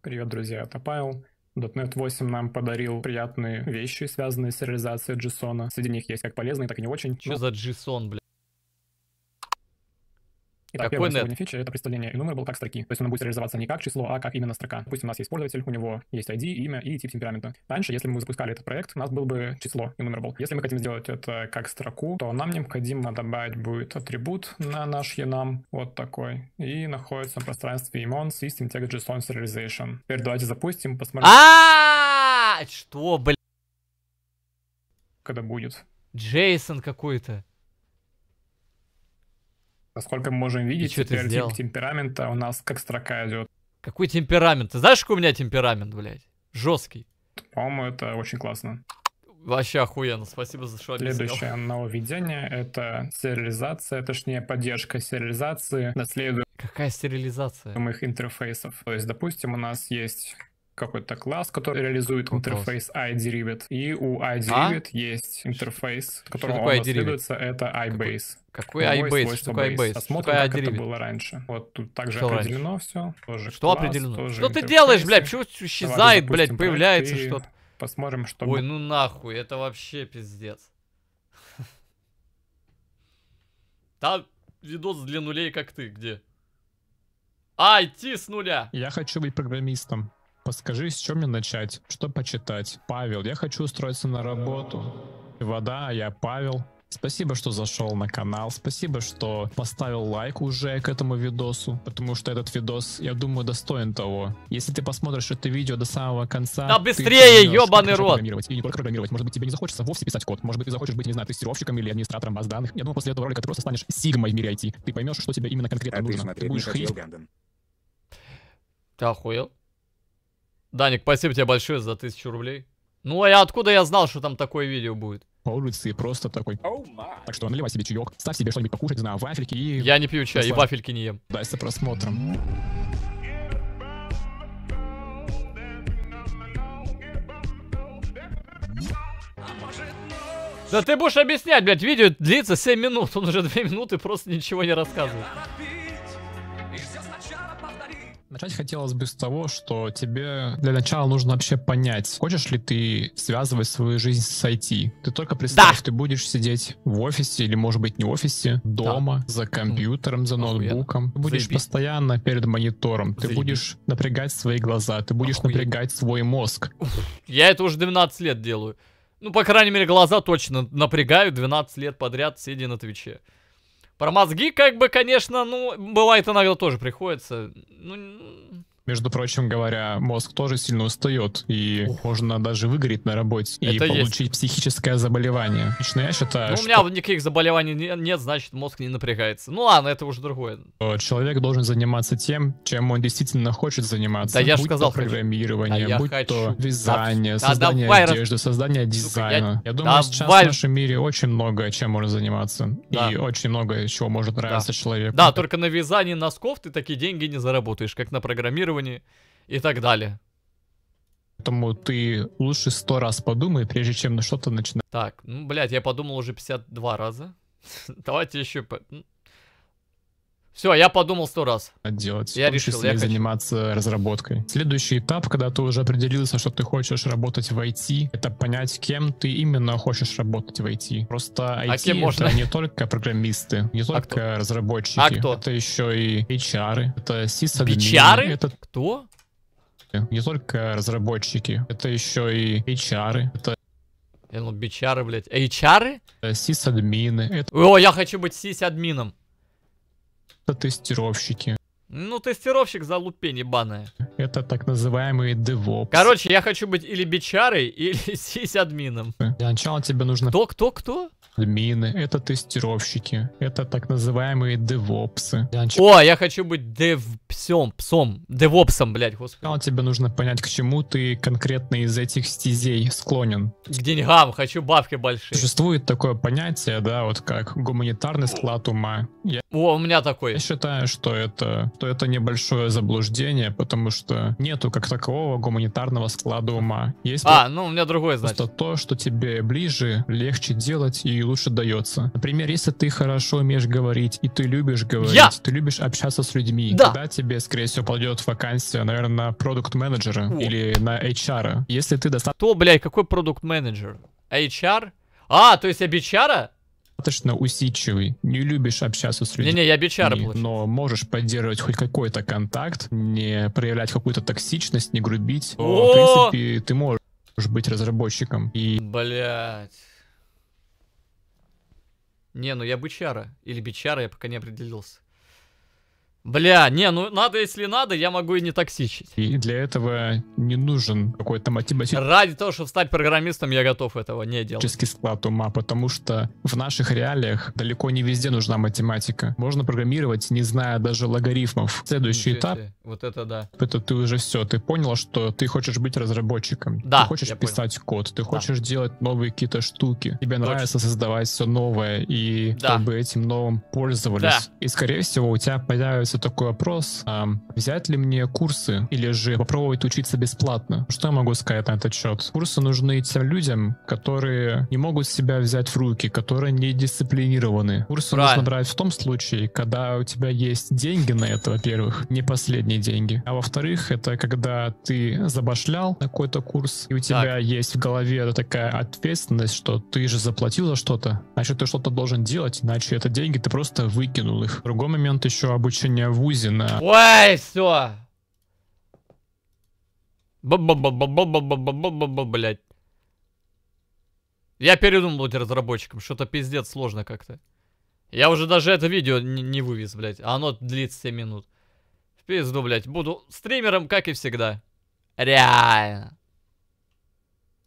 Привет, друзья, это Павел. .NET 8 нам подарил приятные вещи, связанные с реализацией JSON. Среди них есть как полезные, так и не очень. Что за JSON, блядь? Итак, первая сегодня фича — это представление enumerable как строки. То есть оно будет реализоваться не как число, а как именно строка. Допустим, у нас есть пользователь, у него есть ID, имя и тип темперамента. Раньше, если бы мы запускали этот проект, у нас был бы число enumerable. Если мы хотим сделать это как строку, то нам необходимо добавить будет атрибут на наш enum, вот такой, и находится в пространстве immon system text JSON serialization. Теперь давайте запустим, посмотрим, что, блядь? когда будет. Джейсон какой-то. Насколько мы можем видеть, теперь тип темперамента у нас как строка идет. Какой темперамент? Ты знаешь, какой у меня темперамент, блядь? Жесткий. По-моему, это очень классно. Вообще охуенно, спасибо за что объяснил. Следующее нововведение — это сериализация, точнее поддержка сериализации наследуемых Какая стерилизация? интерфейсов. То есть, допустим, у нас есть какой-то класс, который реализует интерфейс iDerivative, и у iDerivative есть интерфейс, которому он наследуется, это iBase. Какой iBase? Что такое iBase? Посмотрим, как это было раньше. Вот тут также определено все. Что определено? Что ты делаешь, блядь? Почему исчезает, блядь, появляется что-то? Посмотрим, что... Ой, ну нахуй, это вообще пиздец. Там видос для нулей, как ты, где? IT с нуля. Я хочу быть программистом. Подскажи, с чем мне начать? Что почитать? Павел, я хочу устроиться на работу. Вода, я Павел. Спасибо, что зашел на канал. Спасибо, что поставил лайк уже к этому видосу. Потому что этот видос, я думаю, достоин того. Если ты посмотришь это видео до самого конца... Да быстрее, ёбаный рот! И не только программировать. Может быть, тебе не захочется вовсе писать код. Может быть, ты захочешь быть, не знаю, тестировщиком или администратором баз данных. Я думаю, после этого ролика ты просто станешь сигмой в мире IT. Ты поймешь, что тебе именно конкретно нужно. Ты будешь ходить... Ты охуел? Даник, спасибо тебе большое за 1000 рублей. Ну, а откуда я знал, что там такое видео будет? По улице просто такой. Так что наливай себе чаек, ставь себе что-нибудь покушать, не знаю, вафельки и... Я не пью чай, и вафельки не ем. Дайся просмотром. Да ты будешь объяснять, блядь, видео длится 7 минут, он уже 2 минуты просто ничего не рассказывает. Начать хотелось бы с того, что тебе для начала нужно вообще понять, хочешь ли ты связывать свою жизнь с IT. Ты только представь, ты будешь сидеть в офисе или, может быть, не в офисе, дома, за компьютером, за ноутбуком. Ты будешь постоянно перед монитором, ты будешь напрягать свои глаза, ты будешь напрягать свой мозг. Я это уже 12 лет делаю. Ну, по крайней мере, глаза точно напрягаю 12 лет подряд, сидя на Твиче. Про мозги, как бы, конечно, ну, бывает иногда тоже приходится. Ну... Между прочим говоря, мозг тоже сильно устает, и можно даже выгореть на работе и получить психическое заболевание. Лично я считаю, что... у меня никаких заболеваний нет, значит, мозг не напрягается. Ну ладно, это уже другое. Человек должен заниматься тем, чем он действительно хочет заниматься. Да я же будь сказал, то программирование, будь то вязание, да, создание одежды, создание дизайна. Я думаю, сейчас в нашем мире очень много чем можно заниматься. И очень много чего может нравиться человеку. Да, только на вязании носков ты такие деньги не заработаешь, как на программировании и так далее. Поэтому ты лучше 100 раз подумай, прежде чем на что-то начинать. Так, ну, блядь, я подумал уже 52 раза. Давайте еще... Все, я подумал 100 раз. Делать. Я решил, я заниматься разработкой. Следующий этап, когда ты уже определился, что ты хочешь работать в IT, это понять, кем ты именно хочешь работать в IT. Просто IT это не только программисты, не только разработчики. А кто? Это еще и HR, это сисадмины. HR? Это... Кто? Не только разработчики, это еще и HR. Это... Я думал, бичары, блядь. HR? Сисадмины. О, я хочу быть сисадмином. Это тестировщики. Ну, тестировщик залупень ебаная. Это так называемые DevOps. Короче, я хочу быть или бичарой, или сисадмином. Для начала тебе нужно... Кто? Админы, это тестировщики. Это так называемые DevOps. О, я хочу быть девопсом, блядь, господи. Сначала тебе нужно понять, к чему ты конкретно из этих стезей склонен. К деньгам, хочу бабки большие. Существует такое понятие, да, вот как гуманитарный склад ума. О, у меня такой. Я считаю, что это небольшое заблуждение, потому что что нету как такового гуманитарного склада ума. Есть ну у меня другое, значит. просто то, что тебе ближе, легче делать и лучше дается. Например, если ты хорошо умеешь говорить, и ты любишь говорить, ты любишь общаться с людьми, тогда тебе, скорее всего, пойдет вакансия, наверное, на продукт-менеджера или на HR. Если ты Кто, блядь, какой продукт-менеджер? HR? То есть я бичара? достаточно усидчивый, не любишь общаться с людьми, Не-не, я бичара, но можешь поддерживать хоть какой-то контакт, не проявлять какую-то токсичность, не грубить, то, в принципе, ты можешь быть разработчиком. Блять. Не, ну я бычара. Или бичара, я пока не определился. Бля, не, ну надо, если надо, я могу и не токсичить. И для этого не нужен какой-то математический Ради того, чтобы стать программистом, я готов этого не делать. склад ума, потому что в наших реалиях далеко не везде нужна математика. Можно программировать, не зная даже логарифмов. Следующий этап, вот это да. это ты уже все, ты понял, что ты хочешь быть разработчиком. Да, ты хочешь писать код, ты хочешь делать новые какие-то штуки. Тебе нравится создавать все новое, и чтобы этим новым пользовались. И, скорее всего, у тебя появится такой вопрос, взять ли мне курсы или же попробовать учиться бесплатно? Что я могу сказать на этот счет? Курсы нужны тем людям, которые не могут себя взять в руки, которые не дисциплинированы. Курсы нужно брать в том случае, когда у тебя есть деньги на это, во-первых, не последние деньги, а во-вторых, это когда ты забашлял на какой-то курс, и у тебя есть в голове такая ответственность, что ты же заплатил за что-то, значит, ты что-то должен делать, иначе это деньги, ты просто выкинул их. Другой момент еще обучение в ВУЗе на... Ой, все. Блять. Я передумал быть разработчиком. Что-то пиздец сложно как-то. Я уже даже это видео не вывез, блять. А оно длится 7 минут. В пизду, блять. Буду стримером, как и всегда. Реально.